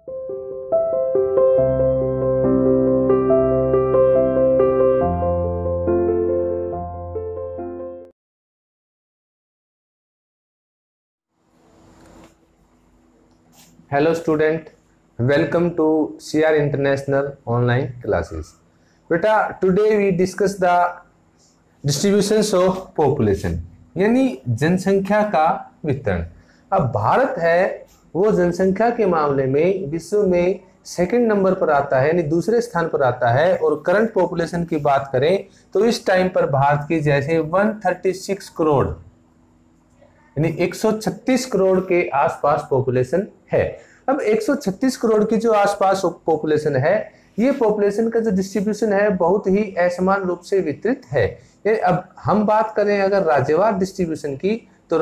Hello student, welcome to CR International online classes. बेटा today we discuss the distributions of population, यानी जनसंख्या का वितरण। अब भारत है वो जनसंख्या के मामले में विश्व में सेकंड नंबर पर आता है, यानी दूसरे स्थान पर आता है। और करंट पॉपुलेशन की बात करें तो इस टाइम पर भारत की जैसे 136 करोड़ यानी 136 करोड़ के आसपास पॉपुलेशन है। अब 136 करोड़ की जो आसपास पॉपुलेशन है, ये पॉपुलेशन का जो डिस्ट्रीब्यूशन है बहुत ही असमान रूप से वितरित है। अब हम बात करें अगर राज्यवार डिस्ट्रीब्यूशन की, तो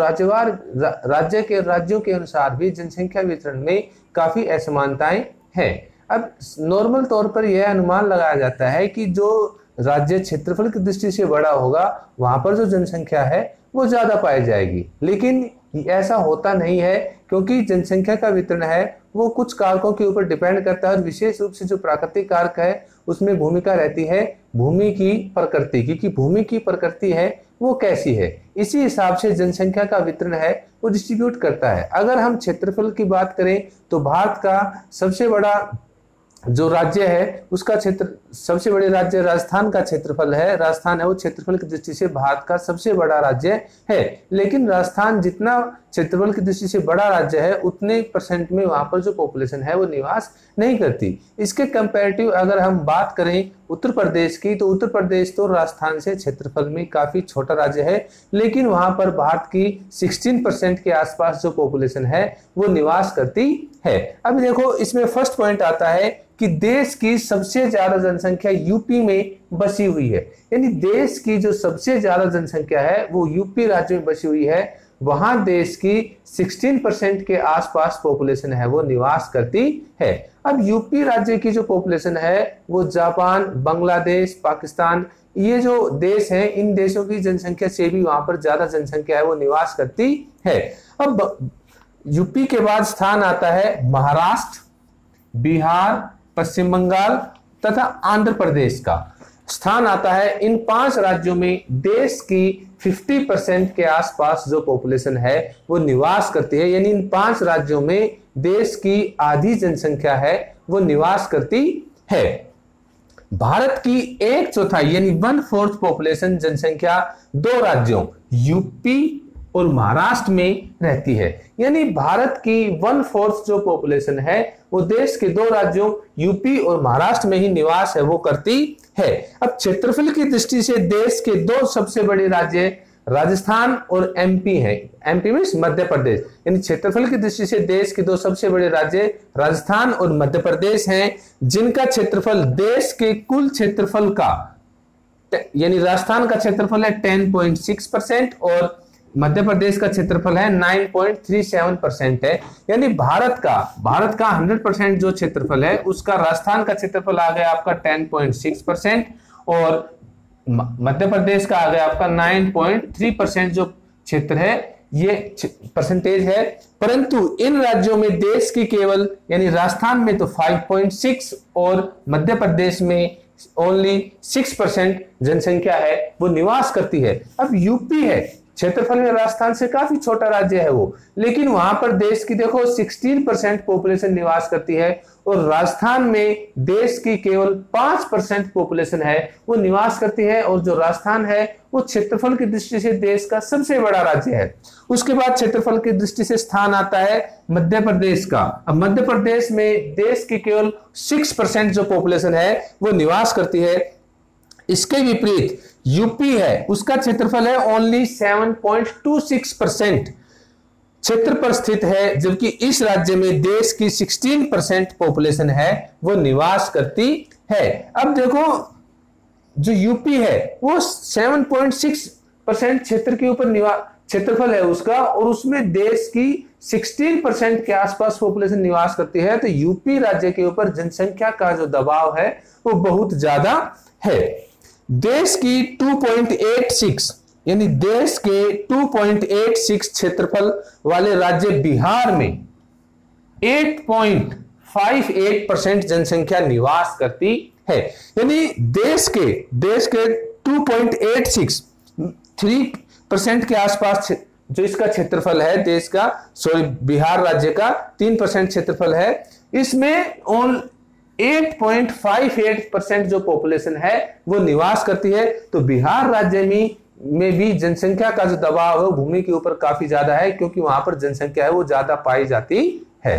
राज्यों के अनुसार भी जनसंख्या वितरण में काफी असमानताएं हैं। अब नॉर्मल तौर पर यह अनुमान लगाया जाता है कि जो राज्य क्षेत्रफल की दृष्टि से बड़ा होगा वहां पर जो जनसंख्या है वो ज्यादा पाई जाएगी, लेकिन ऐसा होता नहीं है, क्योंकि जनसंख्या का वितरण है वो कुछ कारकों के ऊपर डिपेंड करता है। और विशेष रूप से जो प्राकृतिक कारक है उसमें भूमिका रहती है भूमि की प्रकृति की, कि भूमि की प्रकृति है वो कैसी है, इसी हिसाब से जनसंख्या का वितरण है वो डिस्ट्रीब्यूट करता है। अगर हम क्षेत्रफल की बात करें तो भारत का सबसे बड़ा जो राज्य है उसका क्षेत्र, सबसे बड़े राज्य राजस्थान का क्षेत्रफल है। राजस्थान है वो क्षेत्रफल की दृष्टि से भारत का सबसे बड़ा राज्य है, लेकिन राजस्थान जितना क्षेत्रफल की दृष्टि से बड़ा राज्य है उतने परसेंट में वहां पर जो पॉपुलेशन है वो निवास नहीं करती। इसके कंपैरेटिव अगर हम बात करें उत्तर प्रदेश की, तो उत्तर प्रदेश तो राजस्थान से क्षेत्रफल में काफी छोटा राज्य है, लेकिन वहां पर भारत की 16% के आसपास जो पॉपुलेशन है वो निवास करती है। अब देखो इसमें फर्स्ट पॉइंट आता है कि देश की सबसे ज्यादा जनसंख्या यूपी में बसी हुई है, यानी देश की जो सबसे ज्यादा जनसंख्या है वो यूपी राज्य में बसी हुई है। वहां देश की 16% के आसपास पॉपुलेशन है वो निवास करती है। अब यूपी राज्य की जो पॉपुलेशन है वो जापान, बांग्लादेश, पाकिस्तान, ये जो देश हैं इन देशों की जनसंख्या से भी वहां पर ज्यादा जनसंख्या है वो निवास करती है। अब यूपी के बाद स्थान आता है महाराष्ट्र, बिहार, पश्चिम बंगाल तथा आंध्र प्रदेश का स्थान आता है। इन 5 राज्यों में देश की 50% के आसपास जो पॉपुलेशन है वो निवास करती है, यानी इन 5 राज्यों में देश की आधी जनसंख्या है वो निवास करती है। भारत की 1/4 यानी 1/4 पॉपुलेशन जनसंख्या 2 राज्यों यूपी और महाराष्ट्र में रहती है, यानी भारत की 1/4 जो पॉपुलेशन है वो देश के 2 राज्यों यूपी और महाराष्ट्र में ही निवास है वो करती है। अब क्षेत्रफल की दृष्टि से देश के 2 सबसे बड़े राज्य राजस्थान और एमपी हैं। एमपी मींस मध्य प्रदेश, यानी क्षेत्रफल की दृष्टि से देश के 2 सबसे बड़े राज्य राजस्थान और मध्य प्रदेश हैं, जिनका क्षेत्रफल देश के कुल क्षेत्रफल का, यानी राजस्थान का क्षेत्रफल है 10.6% और मध्य प्रदेश का क्षेत्रफल है 9.37% है। यानी भारत का 100% जो क्षेत्रफल है उसका राजस्थान का क्षेत्रफल आ गया आपका 10.6% और मध्य प्रदेश का आ गया आपका 9.3% जो क्षेत्र है ये परसेंटेज है। परंतु इन राज्यों में देश की केवल, यानी राजस्थान में तो 5.6 और मध्य प्रदेश में ओनली 6% जनसंख्या है वो निवास करती है। अब यूपी है, क्षेत्रफल में राजस्थान से काफी छोटा राज्य है वो, लेकिन वहां पर देश की देखो 16% पॉपुलेशन निवास करती है और राजस्थान में देश की केवल 5% पॉपुलेशन है वो निवास करती है। और जो राजस्थान है वो क्षेत्रफल की दृष्टि से देश का सबसे बड़ा राज्य है। उसके बाद क्षेत्रफल की दृष्टि से स्थान आता है मध्य प्रदेश का। अब मध्य प्रदेश में देश की केवल 6% जो पॉपुलेशन है वो निवास करती है। इसके विपरीत यूपी है, उसका क्षेत्रफल है ओनली 7.26% क्षेत्र पर स्थित है, जबकि इस राज्य में देश की 16% पॉपुलेशन है वो निवास करती है। अब देखो जो यूपी है वो 7.6% क्षेत्र के ऊपर क्षेत्रफल है उसका, और उसमें देश की 16% के आसपास पॉपुलेशन निवास करती है। तो यूपी राज्य के ऊपर जनसंख्या का जो दबाव है वो बहुत ज्यादा है। देश की 2.86 यानी देश के 2.86 क्षेत्रफल वाले राज्य बिहार में 2.58% जनसंख्या निवास करती है। यानी देश के 3% के आसपास जो इसका क्षेत्रफल है देश का, सॉरी बिहार राज्य का 3% क्षेत्रफल है, इसमें 8.58% जो पॉपुलेशन है वो निवास करती है। तो बिहार राज्य में भी जनसंख्या का जो दबाव है भूमि के ऊपर काफी ज्यादा है, क्योंकि वहां पर जनसंख्या है वो ज्यादा पाई जाती है।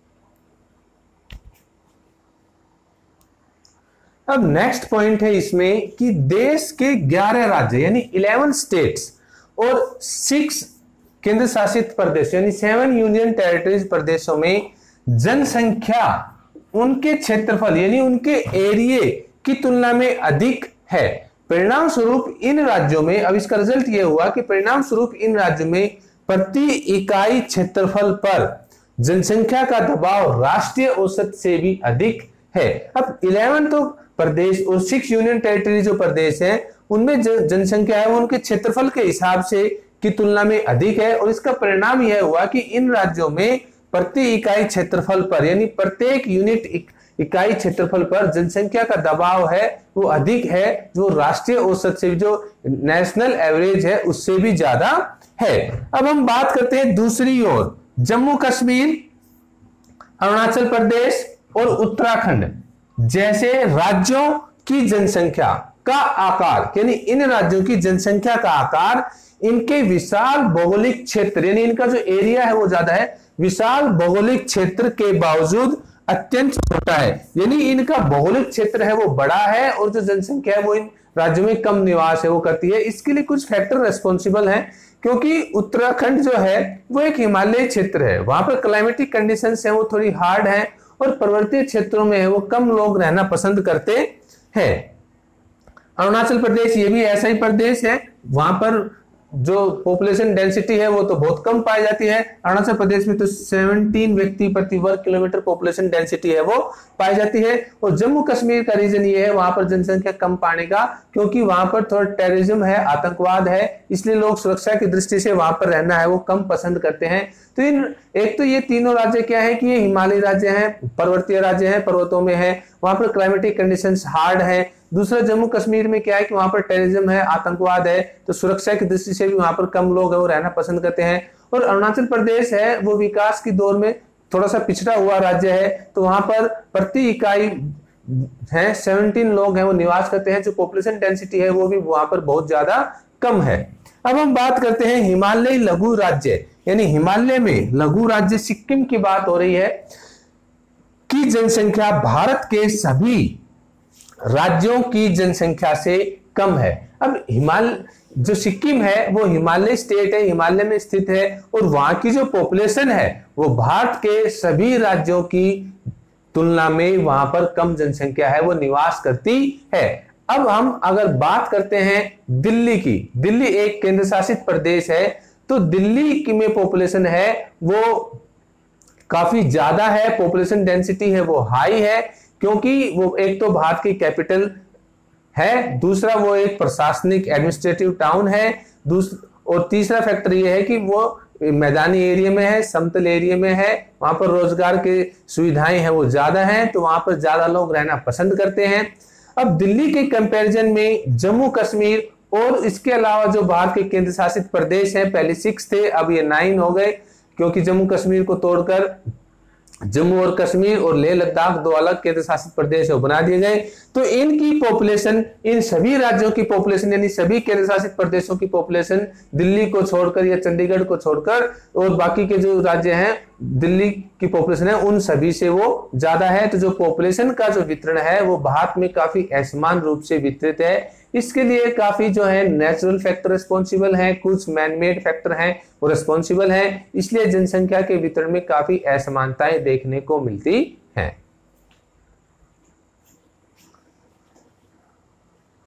अब नेक्स्ट पॉइंट है इसमें कि देश के 11 राज्य यानी 11 स्टेट्स और 6 केंद्र शासित प्रदेश यानी 7 यूनियन टेरिटरीज प्रदेशों में जनसंख्या उनके क्षेत्रफल यानी उनके एरिया की तुलना में अधिक है। परिणाम स्वरूप इन राज्यों में, अब इसका रिजल्ट यह हुआ कि परिणाम स्वरूप इन राज्यों में प्रति इकाई क्षेत्रफल पर जनसंख्या का दबाव राष्ट्रीय औसत से भी अधिक है। अब 11 तो प्रदेश और 6 यूनियन टेरिटरी जो प्रदेश हैं उनमें जनसंख्या है वो उनके क्षेत्रफल के हिसाब से की तुलना में अधिक है, और इसका परिणाम यह हुआ कि इन राज्यों में प्रति इकाई क्षेत्रफल पर यानी प्रत्येक यूनिट इकाई क्षेत्रफल पर जनसंख्या का दबाव है वो अधिक है, जो राष्ट्रीय औसत से जो नेशनल एवरेज है उससे भी ज्यादा है। अब हम बात करते हैं दूसरी ओर, जम्मू कश्मीर, अरुणाचल प्रदेश और उत्तराखंड जैसे राज्यों की जनसंख्या का आकार, यानी इन राज्यों की जनसंख्या का आकार इनके विशाल भौगोलिक क्षेत्र यानी इनका जो एरिया है वो ज्यादा है, विशाल भौगोलिक क्षेत्र के बावजूद अत्यंत छोटा है। यानी इनका भौगोलिक क्षेत्र है वो बड़ा है और जो जनसंख्या है वो इन राज्यों में कम निवास है वो करती है। इसके लिए कुछ फैक्टर रेस्पॉन्सिबल हैं, क्योंकि उत्तराखंड जो है वो एक हिमालय क्षेत्र है, वहां पर क्लाइमेटिक कंडीशंस है वो थोड़ी हार्ड है और पर्वतीय क्षेत्रों में है वो कम लोग रहना पसंद करते हैं। अरुणाचल प्रदेश ये भी ऐसा ही प्रदेश है, वहां पर जो पॉपुलेशन डेंसिटी है वो तो बहुत कम पाई जाती है। अरुणाचल प्रदेश में तो 17 व्यक्ति प्रति वर्ग किलोमीटर पॉपुलेशन डेंसिटी है वो पाई जाती है। और जम्मू कश्मीर का रीजन ये है वहां पर जनसंख्या कम पाने का, क्योंकि वहां पर थोड़ा टेररिज्म है, आतंकवाद है, इसलिए लोग सुरक्षा की दृष्टि से वहां पर रहना है वो कम पसंद करते हैं। तो एक तो ये तीनों राज्य क्या है कि ये हिमालयी राज्य हैं, पर्वतीय राज्य हैं, पर्वतों में है, वहां पर क्लाइमेटिक कंडीशंस हार्ड है। दूसरा जम्मू कश्मीर में क्या है कि वहां पर टेररिज्म है, आतंकवाद है, तो सुरक्षा की दृष्टि से भी वहां पर कम लोग है वो रहना पसंद करते हैं। और अरुणाचल प्रदेश है वो विकास की दौर में थोड़ा सा पिछड़ा हुआ राज्य है, तो वहां पर प्रति इकाई है 17 लोग हैं वो निवास करते हैं, जो पॉपुलेशन डेंसिटी है वो भी वहां पर बहुत ज्यादा कम है। अब हम बात करते हैं हिमालयी लघु राज्य, यानी हिमालय में लघु राज्य सिक्किम की बात हो रही है, की जनसंख्या भारत के सभी राज्यों की जनसंख्या से कम है। अब जो सिक्किम है वो हिमालय स्टेट है, हिमालय में स्थित है, और वहां की जो पॉपुलेशन है वो भारत के सभी राज्यों की तुलना में वहां पर कम जनसंख्या है वो निवास करती है। अब हम अगर बात करते हैं दिल्ली की, दिल्ली एक केंद्र शासित प्रदेश है, तो दिल्ली की में पॉपुलेशन है वो काफी ज्यादा है, पॉपुलेशन डेंसिटी है वो हाई है, क्योंकि वो एक तो भारत की कैपिटल है, दूसरा वो एक प्रशासनिक एडमिनिस्ट्रेटिव टाउन है, और तीसरा फैक्टर ये है कि वो मैदानी एरिया में है, समतल एरिया में है, वहां पर रोजगार की सुविधाएं हैं वो ज्यादा हैं, तो वहां पर ज्यादा लोग रहना पसंद करते हैं। अब दिल्ली के कंपैरिजन में जम्मू कश्मीर और इसके अलावा जो भारत के केंद्र शासित प्रदेश हैं, पहले 6 थे अब ये 9 हो गए, क्योंकि जम्मू कश्मीर को तोड़कर जम्मू और कश्मीर और लेह लद्दाख 2 अलग केंद्र शासित प्रदेश बना दिए गए। तो इनकी पॉपुलेशन, इन सभी राज्यों की पॉपुलेशन यानी सभी केंद्र शासित प्रदेशों की पॉपुलेशन दिल्ली को छोड़कर या चंडीगढ़ को छोड़कर और बाकी के जो राज्य हैं दिल्ली की पॉपुलेशन है उन सभी से वो ज्यादा है। तो जो पॉपुलेशन का जो वितरण है वो भारत में काफी असमान रूप से वितरित है। इसके लिए काफी जो है नेचुरल फैक्टर रिस्पॉन्सिबल हैं, कुछ मैनमेड फैक्टर हैं वो रिस्पॉन्सिबल हैं, इसलिए जनसंख्या के वितरण में काफी असमानताएं देखने को मिलती हैं।